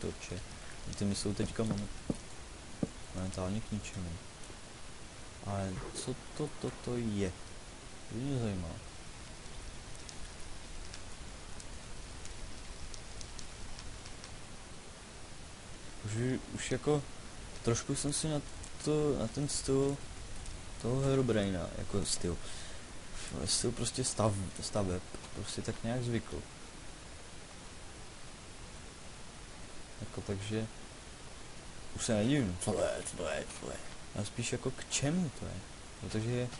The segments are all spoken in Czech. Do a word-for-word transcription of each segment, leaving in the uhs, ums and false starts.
torče. Ty mi jsou teďka momentálně k ničemu. Ale co to toto je? To mě zajímá. Už, už jako trošku jsem si na, to, na ten styl toho Herobraina, jako styl, styl prostě stav, staveb, prostě tak nějak zvykl. Jako takže už se nedivím, co to je, co to je, co to je. A spíš jako k čemu to je. Protože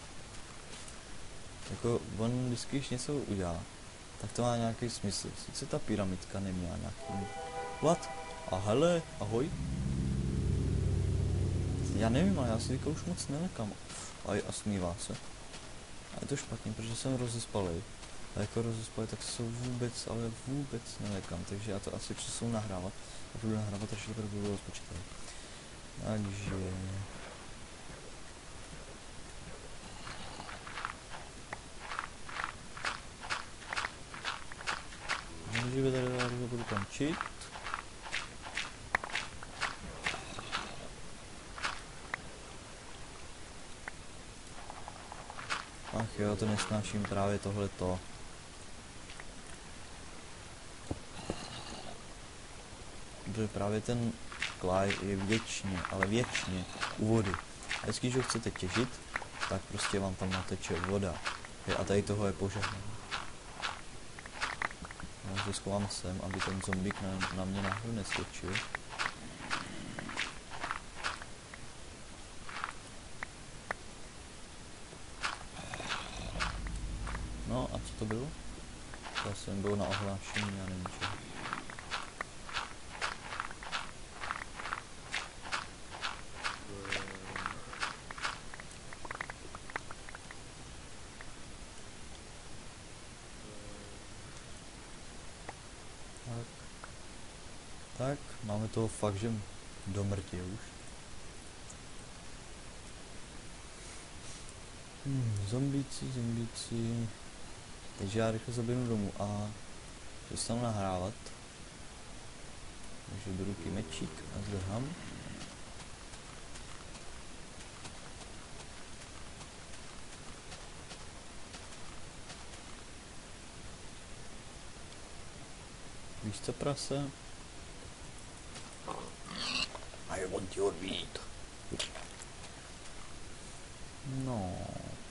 jako on vždycky, když něco udělá, tak to má nějaký smysl. Sice ta pyramidka neměla nějaký... What? A hele, ahoj. Já nevím, ale já si teďka už moc nelekám. Aj a smívá se. A je to špatně, protože jsem rozespalej. A jako rozespalej, tak se vůbec, ale vůbec nelekám. Takže já to asi přesunu nahrávat. A budu nahrávat, až to budu rozpočítat. Takže... Můžeme tady dát, že budu končit. Ach jo, to nesnáším právě tohleto. Protože právě ten klaj je věčně, ale věčně u vody. A vždycky, když ho chcete těžit, tak prostě vám tam nateče voda. A tady toho je požehnané. Já se schovám sem, aby ten zombík na, na mě nahoru neskočil. No a co to bylo? To jsem byl na ohlášení, já nevím čo. Tak. Tak, máme toho fakt, že do mrtě už. Hmm, zombíci, zombíci. Takže já rychle zaběhnu domů a přestanu nahrávat. Takže do ruky mečík a zdrhám. Víš co, prase? I want your meat. No.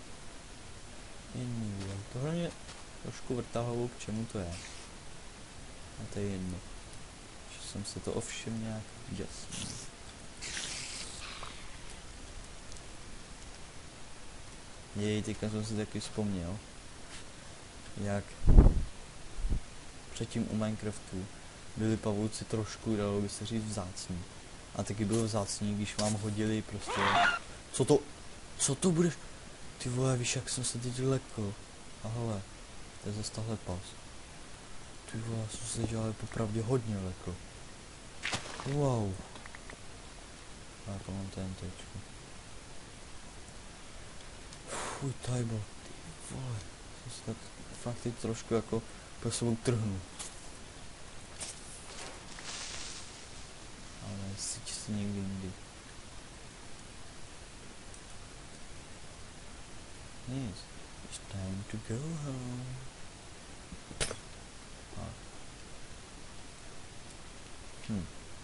Anyway, tohle mě trošku vrtá hlavou, k čemu to je. A to je jedno. Že jsem se to ovšem nějak jasný. Jej, teďka jsem si taky vzpomněl, jak předtím u Minecraftu byli pavouci trošku, dalo by se říct, vzácní. A taky bylo vzácní, když vám hodili prostě... Co to? Co to budeš? Ty vole, víš, jak jsem se teď lekl. A hele, to je zase tahle pas. Ty vole, já jsem se dělal popravdě hodně lekl. Wow. A jako mám ten tečku. Fuj, tajbo. Ty vole, jsem se tak fakt teď trošku jako po sebou trhnu. Ale sič si někdy jindy. Yes, it's time to go home. Ah. Hm.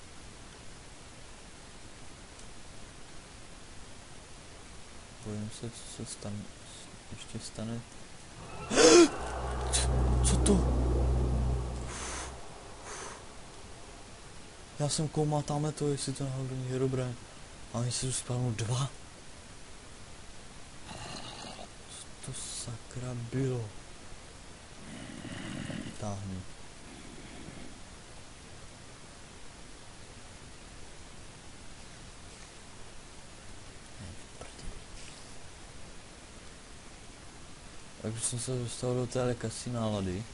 Bojím se, co se stane, ještě stane. Co to? Já jsem koumal tamhle to, jestli to náhodou není Herobrine. A oni se tu spavnou dva. Co to sakra bylo? Táhni. Takže jsem se dostal do té lekasí nálady.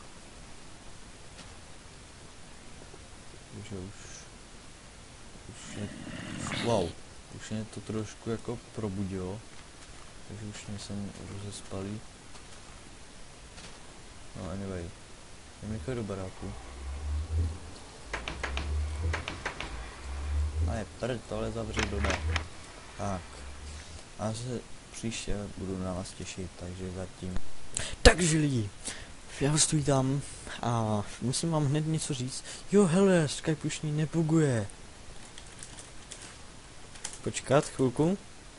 Takže už... Už je... Wow. Už mě to trošku jako probudilo. Takže už nejsem rozespalý. No anyway. Jdeme rychle do baráku. je prd, tohle zavřít do ne. Tak. A se příště budu na vás těšit, takže zatím. Takže lidi, já vás tu vítám a musím vám hned něco říct. Jo hele, Skype už ní nebuguje. Počkat chvilku.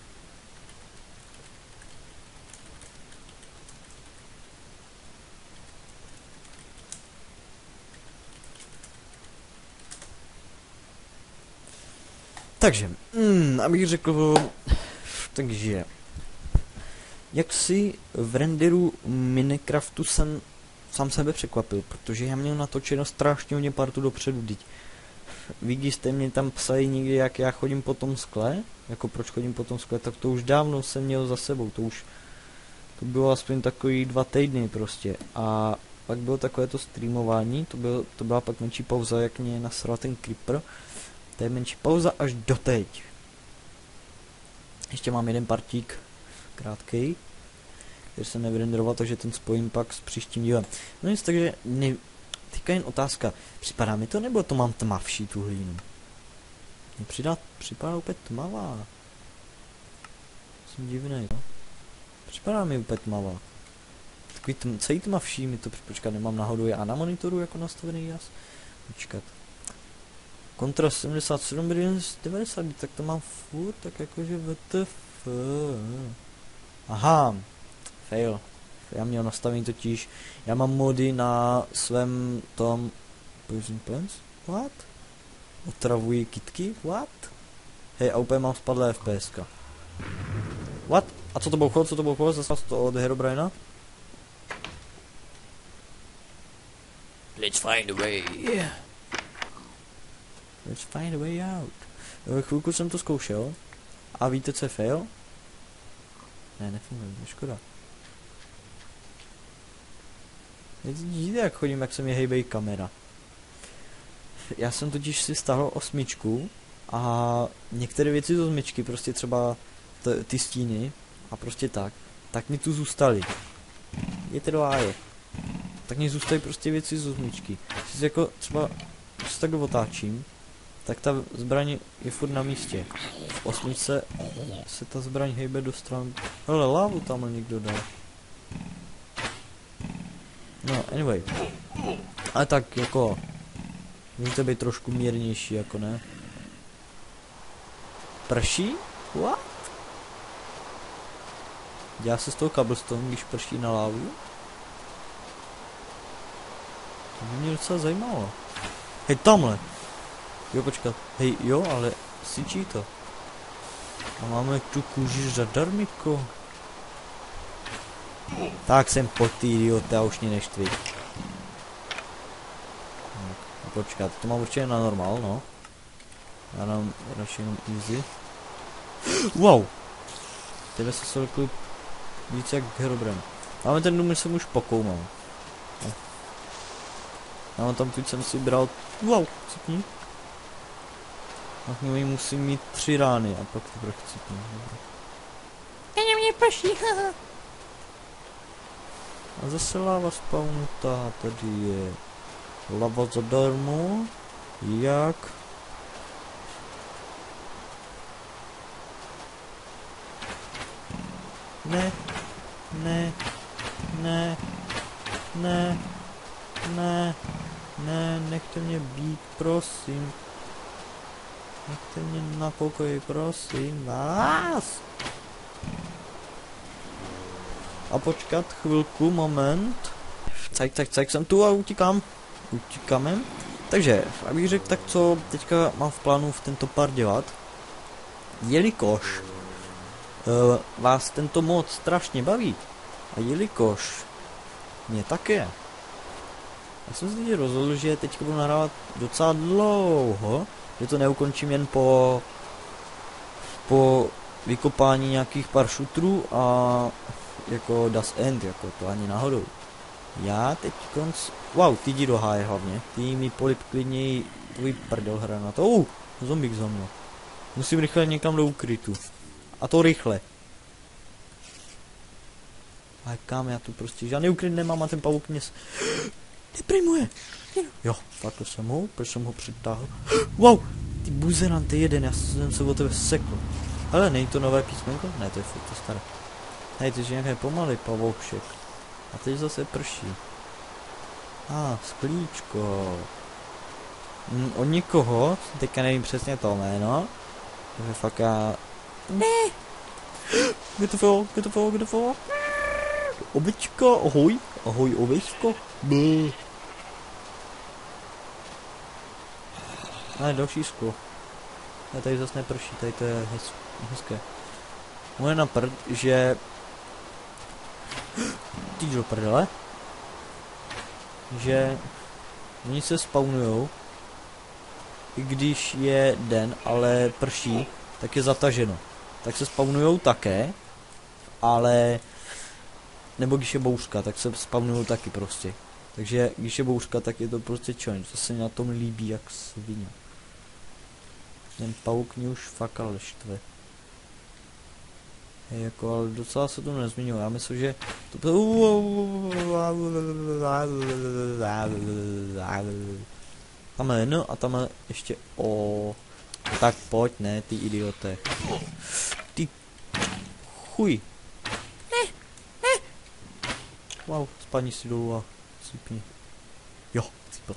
Takže, mm, abych řekl, takže, jak si v renderu Minecraftu jsem sám sebe překvapil, protože já měl natočeno strašně hodně partu dopředu, teď. Vy, když jste mě tam psali někdy, jak já chodím po tom skle, jako proč chodím po tom skle, tak to už dávno jsem měl za sebou, to už, to bylo aspoň takový dva týdny prostě, a pak bylo takové to streamování, to, bylo, to byla pak menší pauza, jak mě nasral ten creeper. To je menší pauza až doteď. Ještě mám jeden partík krátkej, který jsem nevyrenderoval, takže ten spojím pak s příštím dílem. No nic, takže ne, teďka jen otázka. Připadá mi to, nebo to mám tmavší tu hlínu? Mě přidá, připadá úplně tmavá. Jsem divnej, no. Připadá mi úplně tmavá. Takový tm, celý tmavší mi to, počkat, nemám náhodou já na monitoru jako nastavený jas. Počkat. Kontrast sedmdesát sedm, devadesát, tak to mám furt, tak jakože W T F. Aha, fail. Já měl nastavení totiž, já mám mody na svém tom Poison Plants? What? Otravují kytky? What? Hej, a úplně mám spadlé FPSka. What? A co to bouchlo? Co to bouchlo? Zase to od Herobrina? Let's find a way. Yeah. Let's find a way out. Chvilku jsem to zkoušel. A víte, co je fail? Ne, nefunguje, je škoda. Vidíte, jak chodím, jak se mi hejbej kamera. Já jsem totiž si stáhl osmičku a některé věci z osmičky, prostě třeba ty stíny a prostě tak, tak mi tu zůstaly. Je to je. Tak mi zůstaly prostě věci z osmičky. Si jako třeba, když se tak otáčím, tak ta zbraň je furt na místě. V osmičce se ta zbraň hejbe do stran. Hele, lávu tam někdo dal. No, anyway. Ale tak jako, můžete být trošku mírnější, jako ne? Prší? What? Dělá se z toho cobblestone, když prší na lávu? To by mě docela zajímalo. Hej, tamhle! Jo, počkat. Hej, jo, ale syčí to. A máme tu kůži zadarmiko. Tak jsem pod ty idioty, já už mě neštví. No, počkat, to mám určitě na normál, no. Já dám radši jenom easy. Wow! Tebe se solekli víc jak Herobrine. Máme ten dům, jsem už pokoumal. No. Já mám tam tu jsem si bral. Wow, cipni. A k němu musím mít tři rány a pak teprve chcípnu. Teď mě prší, haha. A zase láva spawnutá, tady je lava zadarmo. Jak? Ne, ne, ne, ne, ne, ne, nechte mě být, prosím. Nechte mě na pokoji, prosím vás. A počkat chvilku, moment. Cajk, cajk, cajk, jsem tu a utíkám. Utíkáme. Takže, abych řekl, tak co teďka mám v plánu v tento pár dělat. Jelikož uh, vás tento mod strašně baví. A jelikož mě také. Já jsem se teď rozhodl, že teďka budu nahrávat docela dlouho. Že to neukončím jen po po vykopání nějakých pár šutrů a jako Das End, jako to ani náhodou. Já teď konc... Wow, ty jdi do háje hlavně. Ty mi polip klidněji tvůj prdel hranat. Oh, zombík za mnou. Musím rychle někam do ukrytu. A to rychle. A kam já tu prostě žádný ukryt nemám a ten pavouk mě s... Deprimuje. Jo, takhle jsem ho, proč jsem ho přitáhl. Wow, Ty buzeran, ty jeden, já jsem se o tebe sekl. Ale není to nové písmenko? Ne, to je furt to staré. Hej, to je nějaké pomalý pavoušek. A teď zase prší. A, ah, sklíčko. Mm, od někoho, teďka nevím přesně to jméno. Takže fakt já... Ne! Kde to bylo, kde to bylo, kde to bylo? Običko, ahoj, ahoj običko. Bů. Ale další sklo. A tady zase neprší, tady to je hez, hezké. Moje na prd, že... Ty do prdele. Že... Oni se spawnujou. I když je den, ale prší, tak je zataženo. Tak se spawnujou také. Ale... Nebo když je bouřka, tak se spawnujou taky prostě. Takže když je bouřka, tak je to prostě challenge. To se mi na tom líbí jak svině. Ten pavouk mě už fakt ale štve. Hej, jako, ale docela se to nezměnilo. Já myslím, že to... Tam je N a tam je ještě O. Tak pojď, ne, ty idiote. Ty... Chuj. Ne, ne. Wow, spadni si dolů a sypni. Jo, sypl.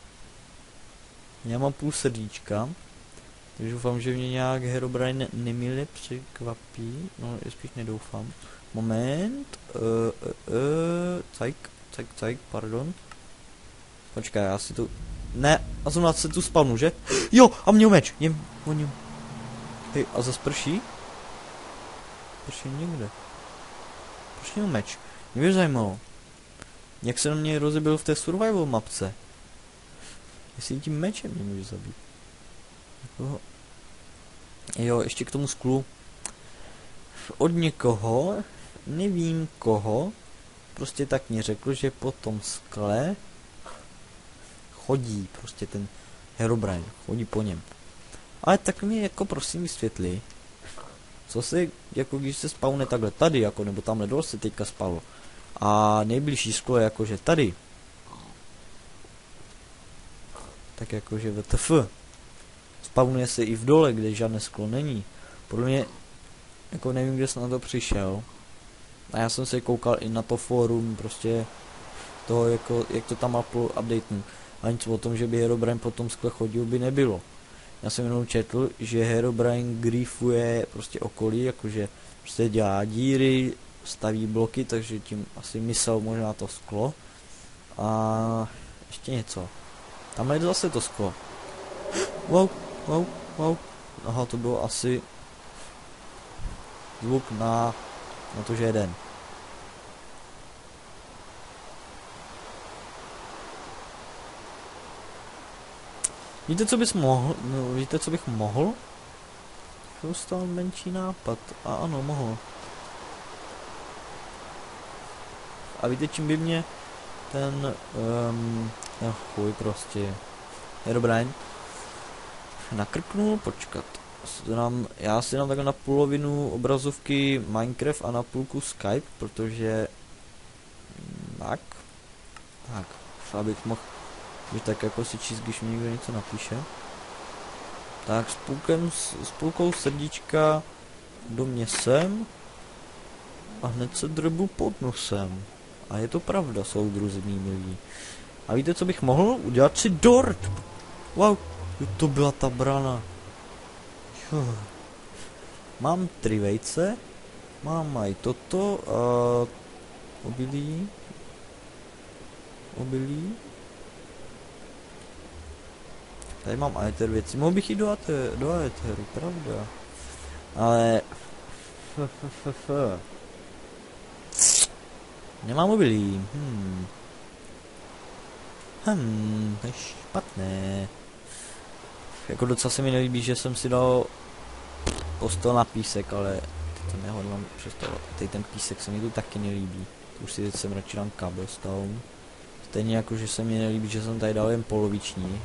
Já mám půl srdíčka. Takže doufám, že mě nějak Herobrine nemile překvapí. No, spíš nedoufám. Moment. Uh, uh, uh, cajk, cajk, cajk, pardon. Počkej, já si tu... Ne, a zrovna se tu spavnu, že? Jo, a měl meč. Jem, on Hej, a zas prší? Prší někde. Proč měl meč? Mě by zajímalo. Jak se na mě rozebil v té survival mapce. Jestli tím mečem mě může zabít. Jako... Jo, ještě k tomu sklu. Od někoho, nevím koho, prostě tak mě řekl, že po tom skle chodí prostě ten Herobrine, chodí po něm. Ale tak mi jako prosím vysvětli, co se, jako když se spawne takhle tady, jako nebo tamhle dole se teďka spalo. A nejbližší sklo je jakože tady. Tak jakože W T F. Spawnuje se i v dole, kde žádné sklo není. Podle mě, jako nevím, kde jsem na to přišel. A já jsem se koukal i na to fórum, prostě toho, jako, jak to tam updatenu. A nic o tom, že by Herobrine po tom skle chodil, by nebylo. Já jsem jenom četl, že Herobrine griefuje prostě okolí, jakože prostě dělá díry, staví bloky, takže tím asi myslel možná to sklo. A ještě něco. Tam je zase to sklo. Wow, wow, wow. Aha, to bylo asi zvuk na, na to, že jeden. Víte, co bys mohl? No, víte, co bych mohl? Dostal menší nápad. A ano, mohl. A víte, čím by mě ten... Um, ten chuj prostě... Herobrine nakrknul, počkat. Dám, já si dám takhle na polovinu obrazovky Minecraft a na půlku Skype, protože... Tak. Tak. Abych mohl... Když tak jako si číst, když mi někdo něco napíše. Tak s, půlkem, s půlkou srdíčka do mě sem. A hned se drbu pod nosem. A je to pravda, soudruzi mý milí. A víte, co bych mohl? Udělat si dort. Wow, to byla ta brana. Jo. Mám tři vejce. Mám aj toto. A obilí. Obilí. Tady mám aether věci. Mohl bych jít do, aether, do aetheru, pravda. Ale... F, f, f, f. Nemám obilí. Hmm. Hmm, to je špatné. Jako docela se mi nelíbí, že jsem si dal postel na písek, ale teď to nehodlám přesto. Teď ten písek se mi tu taky nelíbí. To už si teď jsem radši dám cobblestone. Stejně jako, že se mi nelíbí, že jsem tady dal jen poloviční.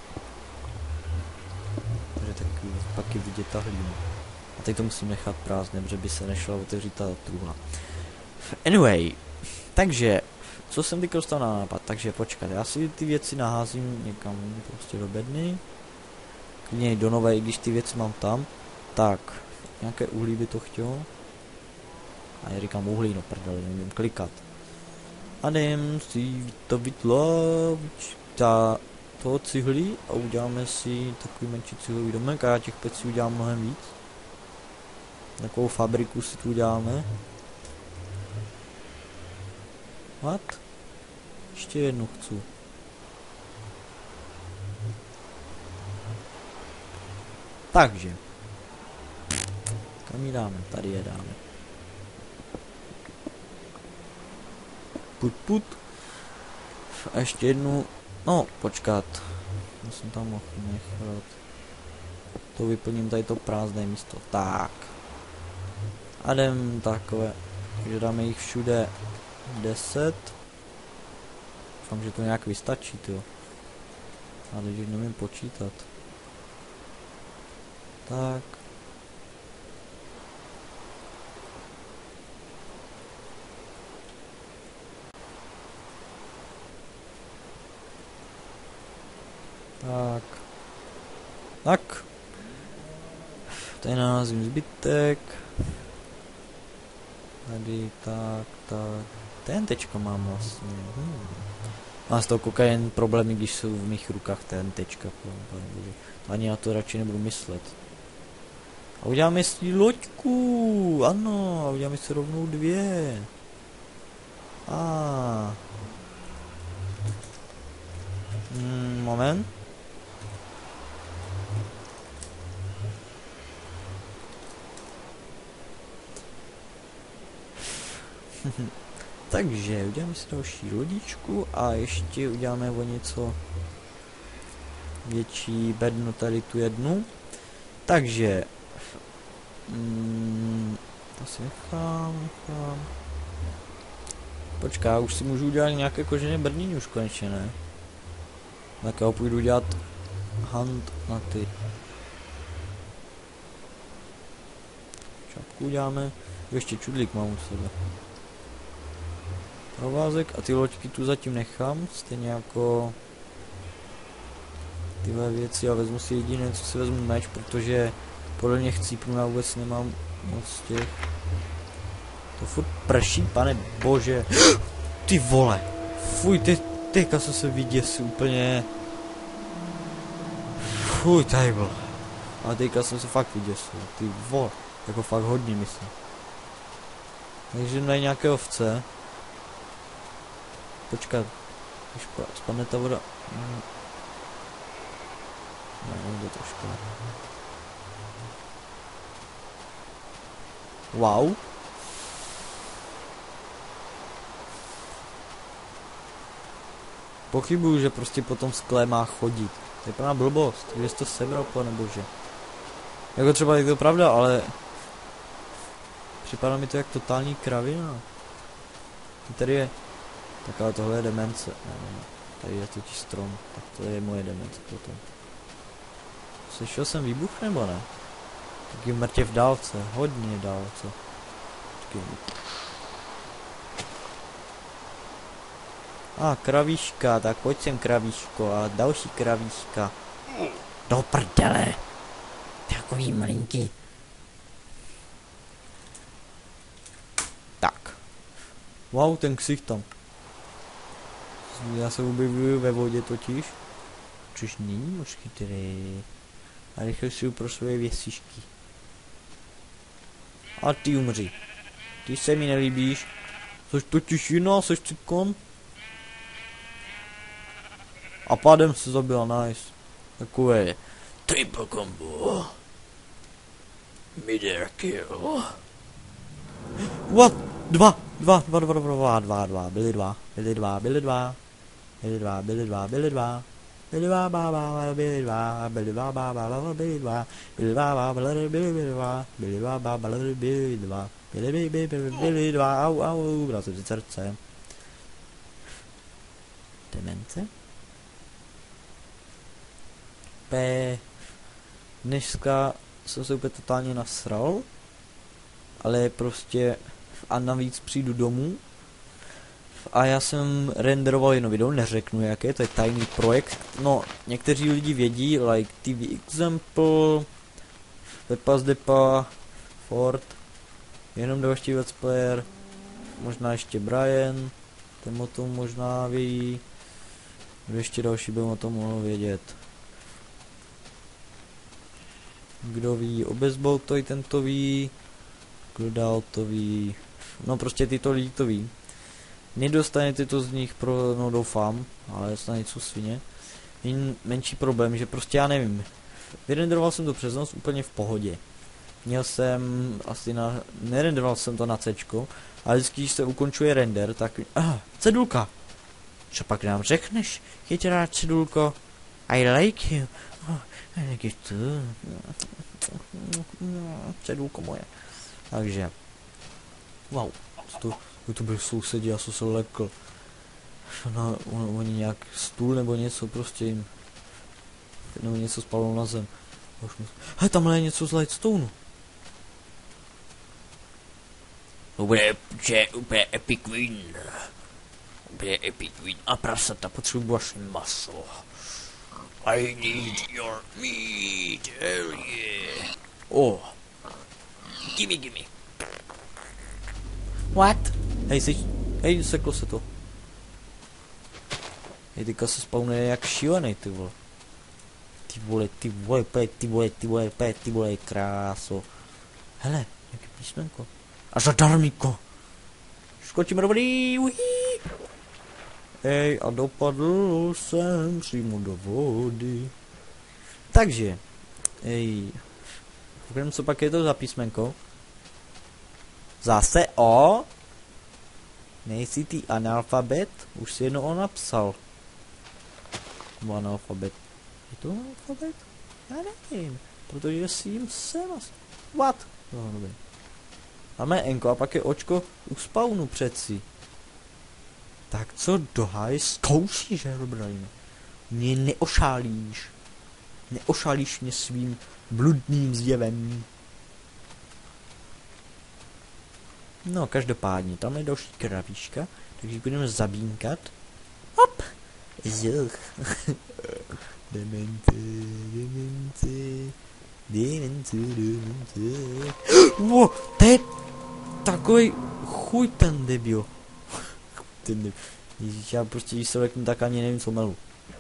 Takže tak pak je vidět ta hlína. A teď to musím nechat prázdné, protože by se nešla otevřít ta truhla. Anyway, takže, co jsem teď dostal na nápad, takže počkat, já si ty věci naházím někam prostě do bedny. Klidně do nové, i když ty věci mám tam. Tak, nějaké uhlí by to chtělo. A já říkám uhlí, no prdele, nevím klikat. A jdem si to vytloč ta toho cihlí a uděláme si takový menší cihlový domek a já těch pecí udělám mnohem víc. Takovou fabriku si tu uděláme. What? Ještě jednu chci. Takže. Kam ji dáme? Tady je dáme. Put put. A ještě jednu. No, počkat. Já jsem tam mohl nechat. To vyplním tady to prázdné místo. Tak. A jdem takové. Takže dáme jich všude deset. Doufám, že to nějak vystačí, jo. Ale když nevím počítat. Tak. Tak. Tak. Tady nalazím zbytek. Tady, tak, tak. TNTčka mám vlastně. Hmm. Má z toho kokain problémy, když jsou v mých rukách TNTčka. To ani na to radši nebudu myslet. A uděláme si loďku. Ano, a uděláme si rovnou dvě. A. Hmm, moment. Takže uděláme si další lodičku a ještě uděláme o něco větší bednu tady tu jednu. Takže mm, to si nechám, nechám. Počká, už si můžu udělat nějaké kožené brnění už konečně, ne? Tak já půjdu dělat hand na ty. Čapku uděláme. Ještě čudlík mám u sebe. Provázek a ty loďky tu zatím nechám, stejně jako tyhle věci a vezmu si jediné, co si vezmu meč, protože podle mě chcípnu, já vůbec nemám moc těch. To furt prší, pane bože. Ty vole, fuj, ty, teďka jsem se vyděsil úplně. Fuj, tady byl. Ale teďka jsem se fakt vyděsil, ty vole, jako fakt hodně myslím. Takže dají nějaké ovce. Počkat, když spadne ta voda. Hmm. Ne, nejde to škoda. Wow. Pochybuju, že prostě po tom skle má chodit. To je plná blbost, kde jsi to sebral, pane bože. Jako třeba je to pravda, ale připadá mi to jak totální kravina. Tady je. Tak ale tohle je demence. Ne, ne, tady je totiž strom. Tak to je moje demence potom. Slyšel jsem výbuch nebo ne? Taky mrtě v dálce. Hodně v dálce. Počkej. A ah, kravíška, tak pojď sem kravíško a další kravíška. Do prdele. Takový malinký. Tak. Wow, ten ksich tam. Já se objevuju ve vodě totiž. Což není moc chytrý. A rychle si pro své věcišky. A ty umři. Ty se mi nelíbíš. Což totiž jiná, seš cikon. A pádem se zabila, nice. Takové triple combo. Midair kill. What? Dva, dva, dva, dva, dva, dva, dva, byly dva, byly dva, byly dva, byly dva, byly dva, byly dva, byly dva, ba, ba, byly dva, byly dva, ba, ba, byly dva, byly dva, ba, byly dva, byly dva, ba, byly dva, byly, byly, byly, byly dva, au, au, vrát se srdce. Demence? P. Dneska jsem se úplně totálně nasral, ale prostě a navíc přijdu domů A já jsem renderoval jedno video, neřeknu jaké, to je tajný projekt. No, někteří lidi vědí, like T V Example, Pepas Depa, Ford, jenom další let's player, možná ještě Brian, ten o tom možná ví, kdo ještě další by o tom mohl vědět. Kdo ví o baseball, to i tento ví, kdo dál to ví, no prostě tyto lidi to ví. Nedostanete to z nich pro, no doufám, ale snad něco svině. Jen menší problém, že prostě já nevím. Vyrenderoval jsem to přes noc úplně v pohodě. Měl jsem asi na, nerenderoval jsem to na Cčko, ale vždycky, když se ukončuje render, tak, ah, cedulka. Co pak nám řekneš, chytrá cedulko? I like you. Oh, I like you too. Cedulko moje. Takže, wow, to, to byl sousedí, já jsem se lekl. No, on, oni nějak stůl nebo něco prostě jim, nebo něco spadlo na zem. Hej, tamhle je něco z Lightstoneu. Úplně, že úplně epic win. Úplně epic win. A prasata, potřebuji vaše maso. I need your meat, hell yeah. Oh. Gimme, gimme. What? Hej, jsi, hej, seklo se to. Hej, teďka se spawnuje jak šílený, ty vole. Ty vole, ty vole, pe, ty vole, ty vole, pe, ty vole, kráso. Hele, jaký písmenko. A zadarmíko. Skočíme do vody, uhý. Hej, a dopadl jsem přímo do vody. Takže, hej. Koukneme, co pak je to za písmenko. Zase O. Nejsi ty analfabet? Už si jedno O napsal. Nebo analfabet. Je to analfabet? Já nevím. Protože si jim sem asi. What? No, dobrý. Máme Enko a pak je očko u spawnu přeci. Tak co do háje zkoušíš, Herobrine? Mě neošálíš. Neošálíš mě svým bludným zjevem. No, každopádně, tam je další kravíška, takže budeme zabínkat. Hop! Zuch. Demente, demente, demente, demente. Wow, to je takový chuj ten debil. Ten debil. Ježíš, já prostě, když se leknu, tak ani nevím, co melu.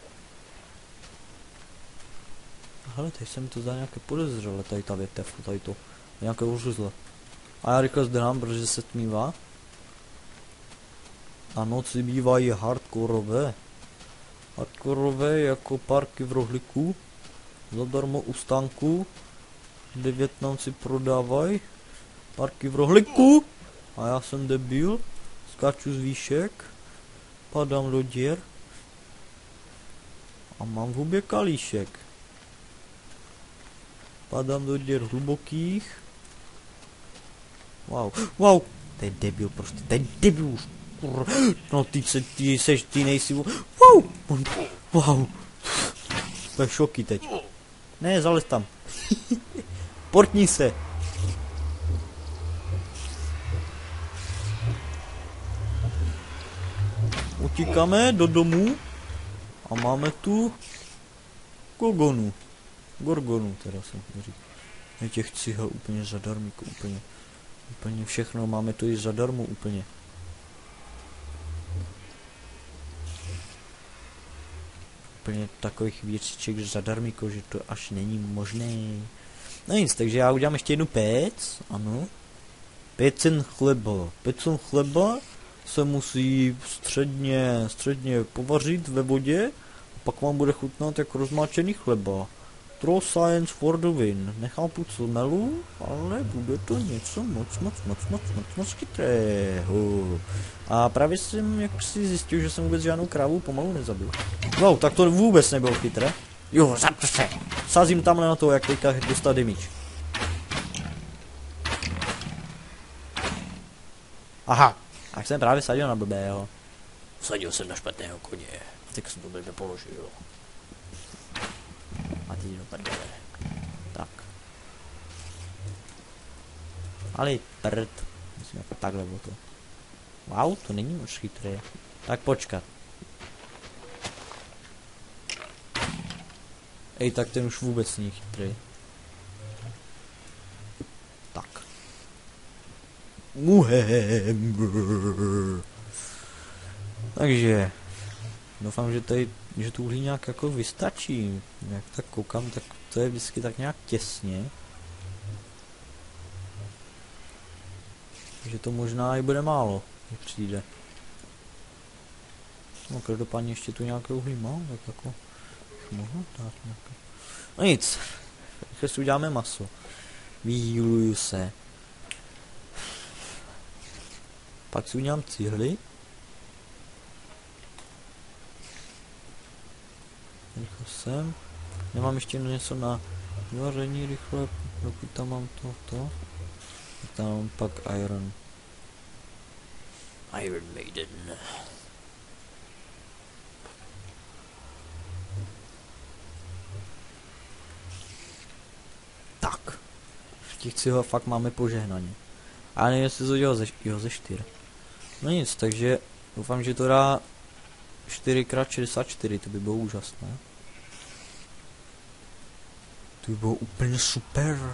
Hele, tady jsem to za nějaké podezřele, tady ta větev, tady to. Nějaké užuzle. A já rychle zdrhám, protože se tmívá. A noci bývají hardkorové. Hardkorové jako parky v rohlíku. Zadarmo u stánku, kde Vietnamci prodávají parky v rohlíku. A já jsem debil. Skáču z výšek. Padám do děr. A mám v hubě kalíšek. Padám do děr hlubokých. Wow, wow, to je debil prostě, to je debil, kur... No ty se, ty seš, ty nejsi, wow, wow, to je šoky teď. Ne, zalez tam. Portni se. Utíkáme do domu a máme tu Gorgonu. Gorgonu teda jsem říkal. Je těch cihel úplně zadarmíko, úplně. Úplně všechno, máme to i zadarmo úplně. Úplně takových věciček zadarmíko, že to až není možné. No nic, takže já udělám ještě jednu pec, ano. Pecen chleba. Pecen chleba se musí středně, středně povařit ve vodě a pak vám bude chutnat jako rozmáčený chleba. Troll science for the win. Nechápu co melu, ale bude to něco moc, moc, moc, moc, moc, moc chytrého. A právě jsem jak si zjistil, že jsem vůbec žádnou krávu pomalu nezabil. Wow, tak to vůbec nebylo chytré. Jo, zapř se. Sázím tamhle na to, jak teďka dostat damage. Aha, tak jsem právě sadil na blbého. Sadil jsem na špatného koně. Tak jsem to blbě položil. A teď do prdele. Tak. Ale prd. Musím jako takhle o to. Wow, to není moc chytré. Tak počkat. Ej, tak ten už vůbec není chytrý. Tak. Muhem. Takže. Doufám, že tady, že tu uhlí nějak jako vystačí. Jak tak koukám, tak to je vždycky tak nějak těsně. Takže to možná i bude málo, když přijde. No každopádně ještě tu nějaké uhlí mám, tak jako mohu dát nějaké. No nic, takže si uděláme maso. Vyhýluju se. Pak si udělám cihly. Rychle sem. Nemám ještě něco na vaření rychle, dokud tam mám tohoto. Tam mám pak Iron. Iron Maiden. Tak. V těch cihel fakt máme požehnaně. A nevím, jestli to dělal ze, jo, ze čtyř. No nic, takže doufám, že to dá čtyři krát šedesát čtyři, to by bylo úžasné. To by bylo úplně super.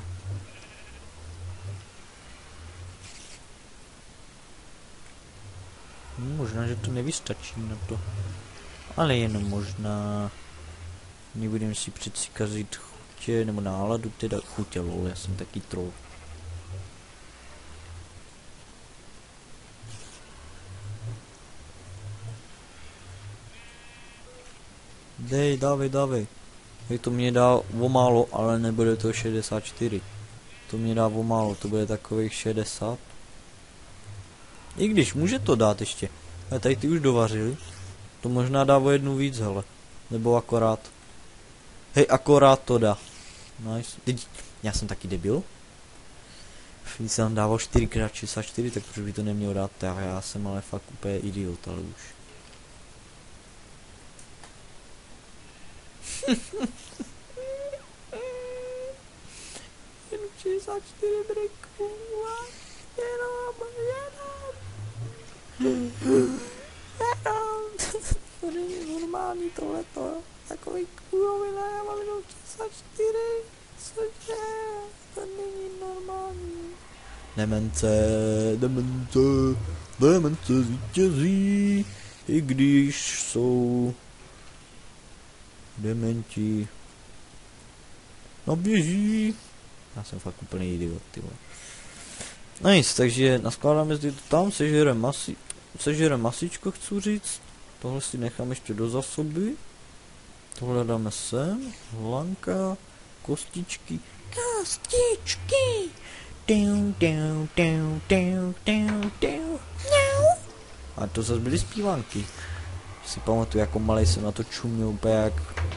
Hm, možná, že to nevystačí na to. Ale jenom možná. Nebudeme si přeci kazit chutě, nebo náladu, teda chutě, lol, já jsem taky troll. Dej, dávej, dávej. Hej, to mě dá o málo, ale nebude to šedesát čtyři. To mě dá o málo, to bude takových šedesát. I když, může to dát ještě. Ale tady ty už dovařili. To možná dá o jednu víc, hele. Nebo akorát. Hej, akorát to dá. Nice. Teď, já jsem taky debil. Když jsem dával čtyři krát šedesát čtyři, tak proč by to neměl dát? Já, já jsem ale fakt úplně idiot, ale už. Jenom šedesát čtyři bricků. Jenom, jenom. Jenom. To není normální tohleto. Takový kůrovina, já mám jenom šedesát čtyři. Cože? To není normální. Demence, demence, demence zvítězí. I když jsou dementi. No běží. Já jsem fakt úplný idiot, ty vole. No nic, takže naskládáme zde to tam, sežerem masi, sežerem masičko, chci říct. Tohle si nechám ještě do zásoby. Tohle dáme sem, hlanka, kostičky, kostičky. Down, down, down, down, down, down. A to zase byly zpívánky. Si pamatuju, jako malej jsem na to čuměl úplně jak...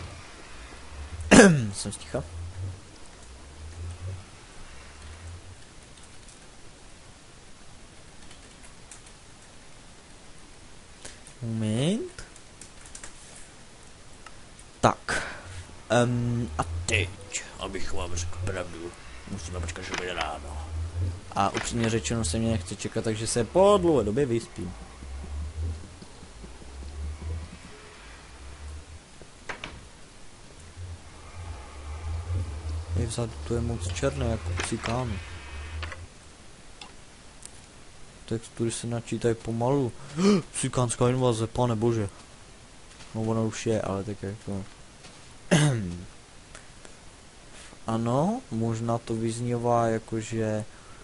jsem sticha. Moment. Tak. Um, a teď, abych vám řekl pravdu, musíme počkat, že bude ráno. A upřímně řečeno se mě nechce čekat, takže se po dlouhé době vyspím. Je vzadu, to je moc černé, jako psikánu. Textury se načítají pomalu. Psikánská invaze, pane bože. No ono už je, ale tak jako... Ano, možná to vyznívá jako, že...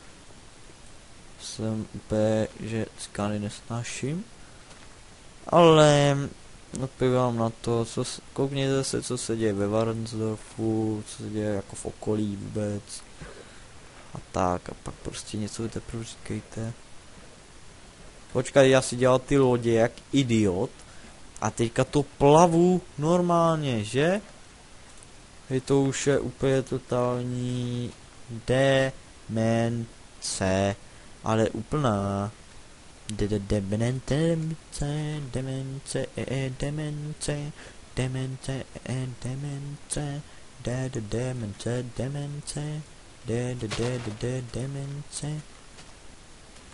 Jsem úplně, že cikány nesnáším. Ale... Odpovídám na to, co se, koukněte se, co se děje ve Varnsdorfu, co se děje jako v okolí vůbec. A tak, a pak prostě něco teprve říkejte. Počkej, já si dělal ty lodě jak idiot. A teďka to plavu normálně, že? Hej, to už je úplně totální demence, ale úplná. Demence, demence, demence, demence, demence, demence, demence, demence, demence.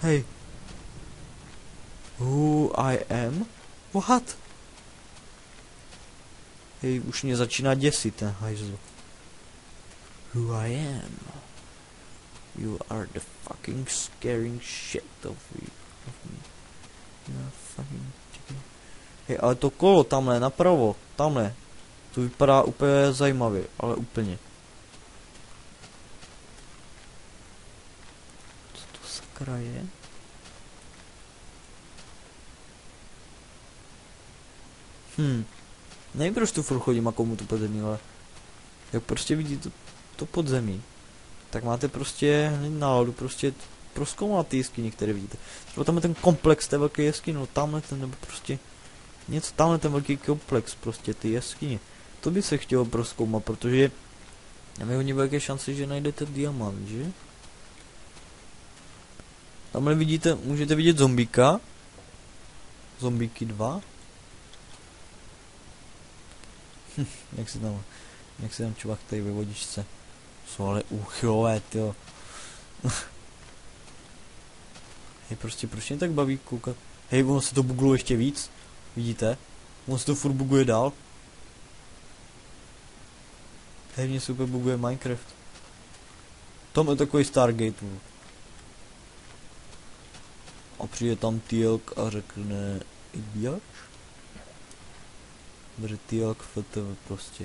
Hej. Who I am? What? Hej, už mě začíná děsit ten hajzl. Who I am? You are the fucking scaring shit of me. Of me. No fucking chicken. Hej, ale to kolo tamhle napravo, tamhle. To vypadá úplně zajímavě, ale úplně. Co to sakra je? Hm. Nevím, proč tu furt chodím a komu to podzemí, ale jak prostě vidíte to, to podzemí, tak máte prostě náladu prostě prozkoumat ty jeskyně, které vidíte. Třeba tam je ten komplex té velké jeskyně, no tamhle ten, nebo prostě něco, tamhle ten velký komplex, prostě ty jeskyně. To by se chtělo prozkoumat, protože máme hodně velké šance, že najdete diamant, že? Tamhle vidíte, můžete vidět zombíka. Zombíky dva. jak se tam, jak se tam čuvák tady ve vodičce. Jsou ale úchylové, tyjo. Hej, prostě proč mě tak baví koukat? Hej, ono se to bugluje ještě víc. Vidíte? Ono se to furt buguje dál. Hej, mě super buguje Minecraft. Tam je takový Stargate. A přijde tam Tielk a řekne jak? Bude Tielk F T V prostě.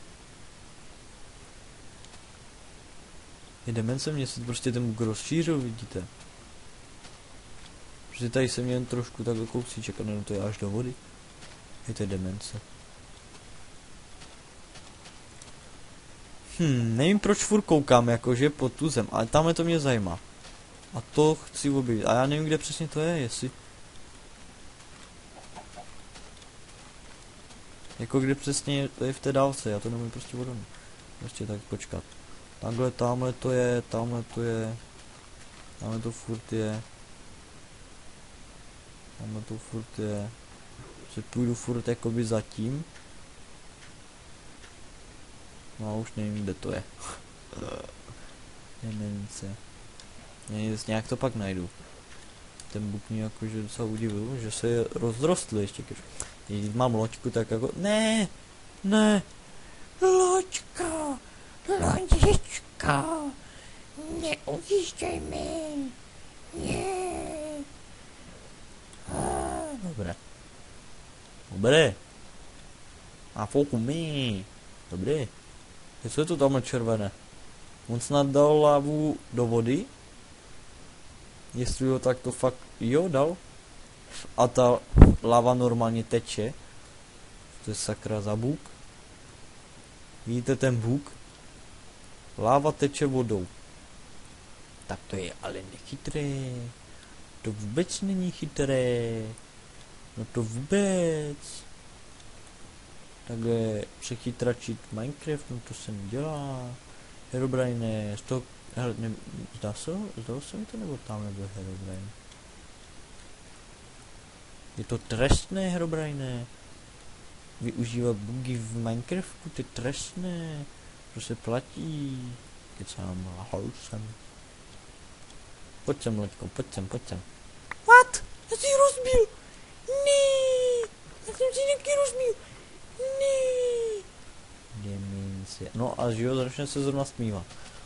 Je demence, mě se prostě ten bug rozšířil, vidíte? Protože tady jsem jen trošku takhle kousíček a nevím, to je až do vody. Je to demence. Hm, nevím proč furt koukám jakože pod tu zem, ale tamhle to mě zajímá. A to chci objevit. A já nevím, kde přesně to je, jestli... Jako kde přesně je, to je v té dálce, já to nemůžu prostě vodom. Prostě tak počkat. Takhle, tamhle to je, tamhle to je. Tamhle to furt je. Tamhle to furt je. Že půjdu furt jakoby zatím. No a už nevím, kde to je. Demence. Nějak to pak najdu. Ten buk mě jakože docela udivil, že se rozrostl ještě. Když mám loďku, tak jako... Ne! Ne! Loďka! Lodička! Neujížděj mi! Ne! Dobré. Dobré. A fouku mi. Dobré. Co je to tamhle červené? On snad dal lávu do vody? Jestli jo, tak to fakt jo dal. A ta lava normálně teče. To je sakra za bůk. Vidíte ten bůk? Láva teče vodou. Tak to je ale nechytré. To vůbec není chytré. No to vůbec. Takhle přechytračit Minecraft, no to se nedělá. Herobrine, z toho, hele, ne, zdá se, zdalo se mi to, nebo tam nebyl Herobrine? Je to trestné, Herobrine. Využívat bugy v Minecraftu, to je trestné. To se platí. Kecám, ahoj sem. Pojď sem, loďko, pojď sem, pojď sem. What? Já si ji rozbil. Ne. Já jsem si někdy rozbil. Ne. Demencie. No a že jo, začne se zrovna smívat.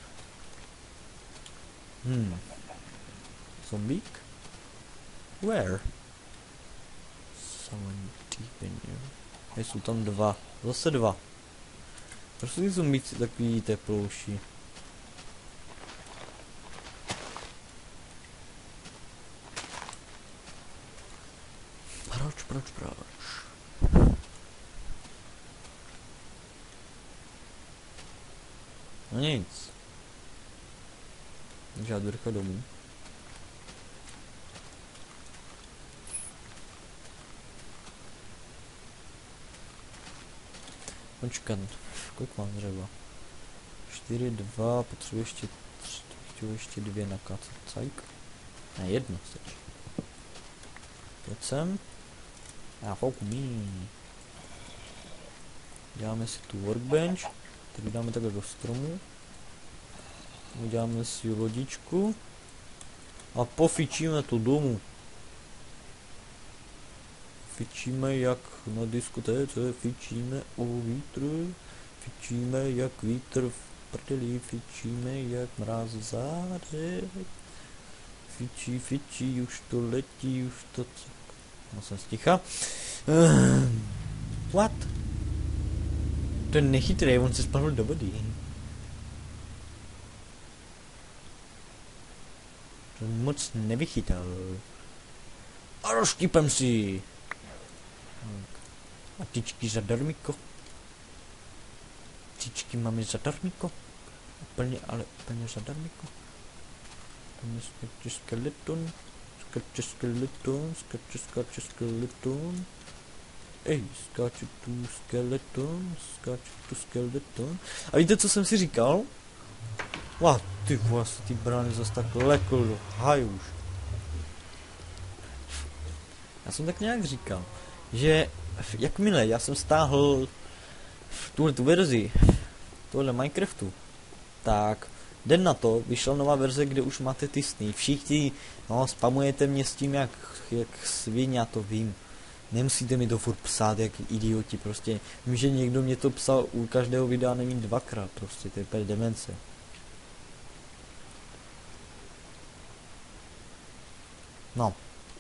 Hmm. Zombík? Where? Someone deep in you. Jsou tam dva. Zase dva. Proč jsou ty zombíci takový teplouší? Proč, proč, proč? No nic. Takže já jdu rychle domů. Počkat, kolik mám dřeva? čtyři, dva, potřebuji ještě tři, potřebuji ještě dvě nakácat, cajk. Ne, jedno stačí. Pojď sem. Já fouku mí. Děláme si tu workbench, tak dáme takhle do stromu. Uděláme si lodičku. A pofičíme tu domů. Fičíme jak na diskotéce, fičíme o vítru, fičíme jak vítr v prdeli, fičíme jak mráz v zádech. Fičí, fičí, už to letí, už to co... No jsem sticha. Uh, what? To je nechytrý, on se spadl do vody. To moc nevychytal. A rozštípem si. A tyčky zadarmiko. Tyčky máme zadarmiko. Úplně, ale úplně zadarmiko. Tam je skače skeleton. Skače skeleton, skače, skače skeleton. Ej, skáče tu skeleton, skáče tu skeleton. A víte, co jsem si říkal? Wow, ty vole, se ty brány zase tak lekl do hajuš. Já jsem tak nějak říkal, že jakmile já jsem stáhl tuhle tu verzi tohle Minecraftu, tak den na to vyšla nová verze, kde už máte ty sny. Všichni, no, spamujete mě s tím jak, jak svině, já to vím. Nemusíte mi to furt psát jak idioti, prostě. Vím, že někdo mě to psal u každého videa, nevím, dvakrát, prostě, to je úplně demence. No.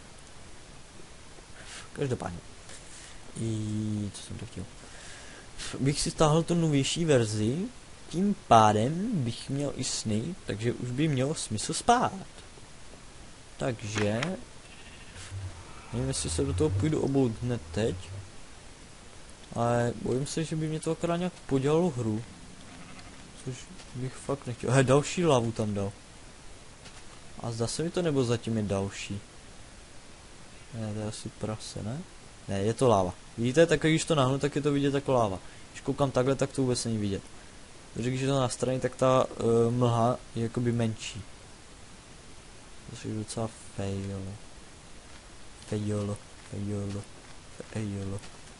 Každopádně. I co jsem to chtěl? Bych si stáhl tu novější verzi, tím pádem bych měl i sny, takže už by mělo smysl spát. Takže... Nevím, jestli se do toho půjdu obout hned teď. Ale bojím se, že by mě to akorát nějak podělalo hru. Což bych fakt nechtěl. He, další lávu tam dal. A zdá se mi to, nebo zatím je další? Ne, to je asi prase, ne? Ne, je to láva. Vidíte, tak když to nahnu, tak je to vidět jako láva. Když koukám takhle, tak to vůbec není vidět. Takže když je to na straně, tak ta uh, mlha je jakoby menší. To je docela fail. Fail, fail, fail.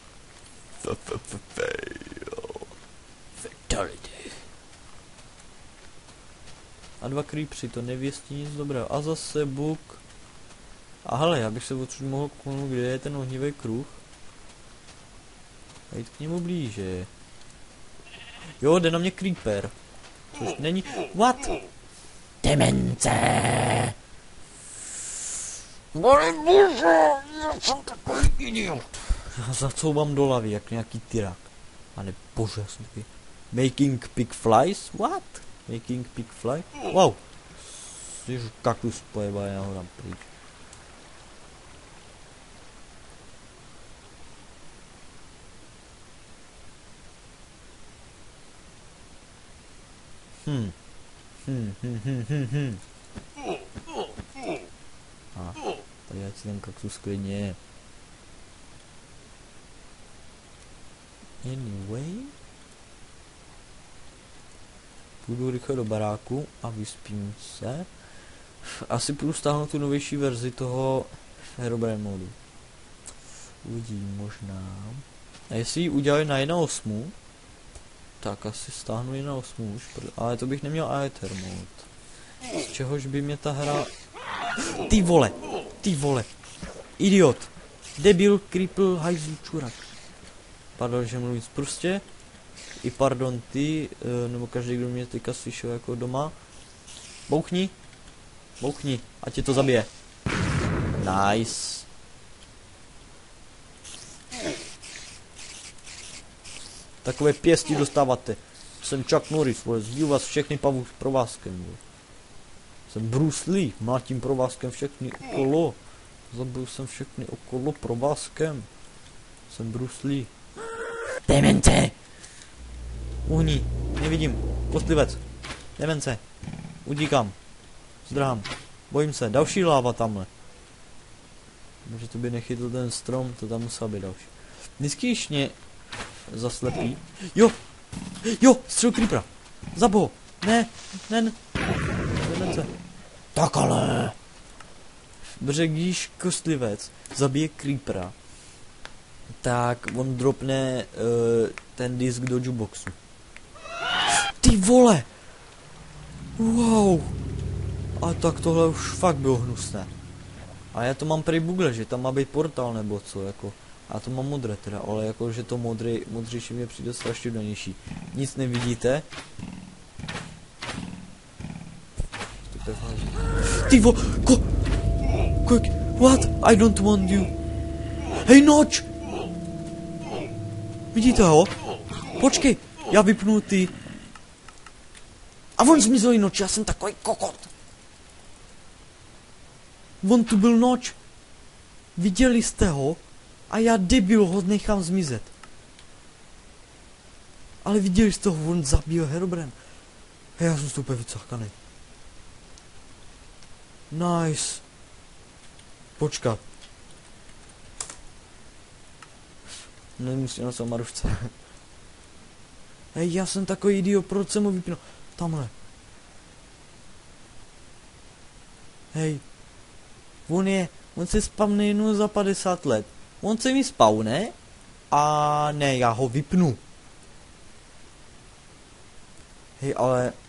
Fail. Fatality. A dva creepsy, to nevěstí nic dobrého. A zase buk. A hele, já bych se odsud mohl kouknout, kde je ten ohnivý kruh. A jít k němu blíže. Jo, jde na mě creeper. Což není... What? Demence! Bože, já jsem takový idiot. Já zacouvám do hlavy, jak nějaký tyrák. Ale bože, já jsem takový... Making pig flies? What? Making pig fly? Wow. Ježiš, kaktus pojeba, já ho dám pryč. Hmm. Hmm, hmm, hmm, hmm, hmm. A, tady ať si ten kaktus klidně je. Anyway. Půjdu rychle do baráku a vyspím se. Asi půjdu stáhnout tu novější verzi toho Herobrine modu. Uvidím možná. A jestli ji udělali na jedna osm, tak asi stáhnu jedna osm už, ale to bych neměl Aether mod. Z čehož by mě ta hra... Ty vole! Ty vole! Idiot! Debil, kripl, hajzl, čurak. Pardon, že mluvím prostě. I pardon ty, nebo každý, kdo mě teďka slyšel jako doma. Bouchni. Bouchni, ať tě to zabije. Nice. Takové pěsti dostáváte. Jsem Chuck Norris, vole, zbiju vás všechny pavu provázkem, vole. Jsem Bruce Lee, mlátím provázkem všechny okolo. Zabil jsem všechny okolo provázkem. Jsem Bruce Lee. Demente! Uhni, nevidím, kostlivec. Demence. Utíkám. Zdrhám. Bojím se, další láva tamhle. Může to by nechytl ten strom, to tam musel být další. Vždycky již mě zaslepí. Jo! Jo! Střel creepera! Zabo! Ne! Ne! Ne! Demence. Tak ale! Protože když kostlivec zabije creepera, tak on dropne uh, ten disk do jukeboxu. Ty vole! Wow! A tak tohle už fakt bylo hnusné. A já to mám prej bugle, že tam má být portál nebo co, jako. Já to mám modré teda, ale jako, že to modrý, modřejší mě přijde strašně danější. Nic nevidíte. Ty vo, ko, ko, what? I don't want you. Hej, noč! Vidíte ho? Počkej, já vypnu ty. A on zmizel noč, já jsem takový kokot. On tu byl noč. Viděli jste ho? A já debil ho nechám zmizet. Ale viděli jste ho, on zabil Herobrine. Hej, já jsem z toho úplně vycakaný. Nice. Počkat. Nemusím na se Marušce. Hej, já jsem takový idiot, proč jsem mu vypnul? Tamhle. Hej. On je, on se spavne jenom za padesát let. On se mi spawne a ne, já ho vypnu. Hej, ale